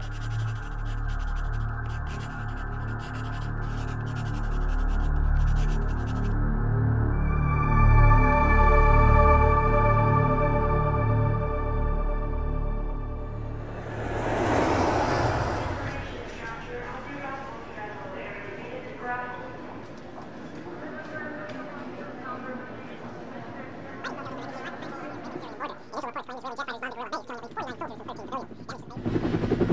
Initial reports claim Israeli jet fighters bombed the rural base, killing at least 49 soldiers and 13 civilians.